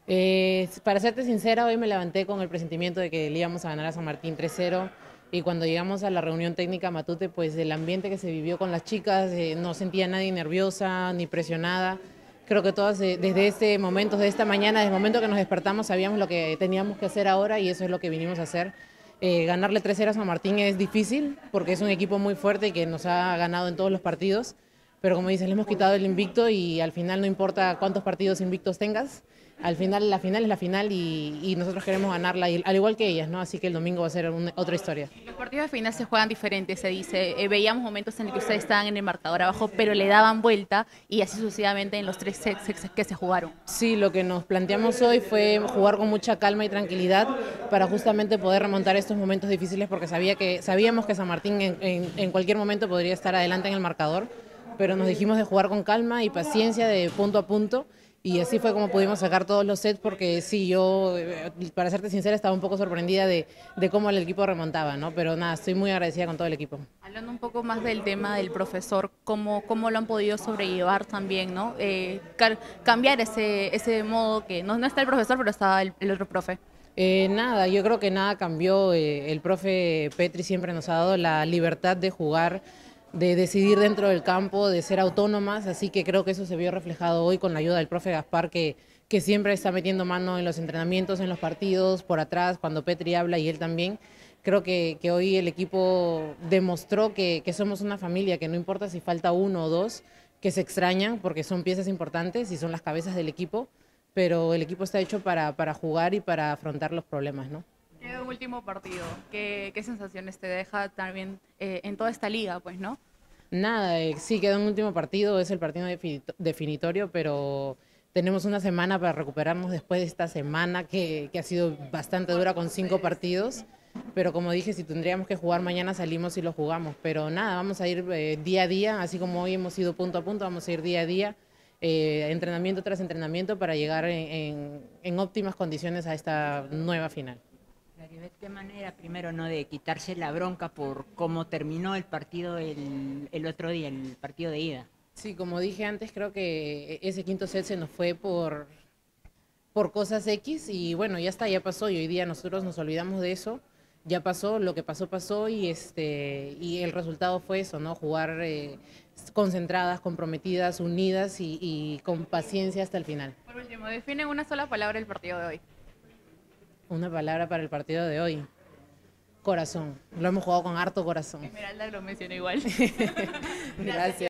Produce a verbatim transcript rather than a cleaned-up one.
Eh, para serte sincera, hoy me levanté con el presentimiento de que le íbamos a ganar a San Martín tres cero y cuando llegamos a la reunión técnica Matute, pues el ambiente que se vivió con las chicas, eh, no sentía a nadie nerviosa ni presionada. Creo que todas eh, desde este momento, desde esta mañana, desde el momento que nos despertamos, sabíamos lo que teníamos que hacer ahora y eso es lo que vinimos a hacer. Eh, ganarle tres cero a San Martín es difícil porque es un equipo muy fuerte y que nos ha ganado en todos los partidos, pero como dices, le hemos quitado el invicto y al final no importa cuántos partidos invictos tengas, al final la final es la final y, y nosotros queremos ganarla, y, al igual que ellas, ¿no? Así que el domingo va a ser una, otra historia. Los partidos de final se juegan diferentes, se dice. Eh, veíamos momentos en los que ustedes estaban en el marcador abajo, pero le daban vuelta y así sucesivamente en los tres sets que se jugaron. Sí, lo que nos planteamos hoy fue jugar con mucha calma y tranquilidad para justamente poder remontar estos momentos difíciles porque sabía que, sabíamos que San Martín en, en, en cualquier momento podría estar adelante en el marcador, pero nos dijimos de jugar con calma y paciencia de punto a punto. Y así fue como pudimos sacar todos los sets, porque sí, yo, eh, para serte sincera, estaba un poco sorprendida de, de cómo el equipo remontaba, ¿no? Pero nada, estoy muy agradecida con todo el equipo. Hablando un poco más del tema del profesor, ¿cómo, cómo lo han podido sobrellevar también, ¿no? Eh, cambiar ese, ese modo que no, no está el profesor, pero está el, el otro profe. Eh, nada, yo creo que nada cambió. Eh, el profe Petri siempre nos ha dado la libertad de jugar, de decidir dentro del campo, de ser autónomas, así que creo que eso se vio reflejado hoy con la ayuda del profe Gaspar, que, que siempre está metiendo mano en los entrenamientos, en los partidos, por atrás, cuando Petri habla y él también. Creo que, que hoy el equipo demostró que, que somos una familia, que no importa si falta uno o dos, que se extrañan porque son piezas importantes y son las cabezas del equipo, pero el equipo está hecho para, para jugar y para afrontar los problemas, ¿no? Queda un último partido. ¿Qué, qué sensaciones te deja también eh, en toda esta liga, pues, no? Nada, eh, sí, queda un último partido, es el partido definito- definitorio, pero tenemos una semana para recuperarnos después de esta semana que, que ha sido bastante dura con cinco partidos. Pero como dije, si tendríamos que jugar mañana salimos y lo jugamos. Pero nada, vamos a ir eh, día a día, así como hoy hemos ido punto a punto, vamos a ir día a día, eh, entrenamiento tras entrenamiento para llegar en, en- en óptimas condiciones a esta nueva final. Claribet, qué manera, primero, ¿no?, de quitarse la bronca por cómo terminó el partido el, el otro día, el partido de ida. Sí, como dije antes, creo que ese quinto set se nos fue por, por cosas X y bueno, ya está, ya pasó y hoy día nosotros nos olvidamos de eso, ya pasó, lo que pasó pasó y este y el resultado fue eso, ¿no? Jugar eh, concentradas, comprometidas, unidas y, y con paciencia hasta el final. Por último, define una sola palabra el partido de hoy. Una palabra para el partido de hoy: corazón. Lo hemos jugado con harto corazón. Esmeralda lo mencionó igual. Gracias.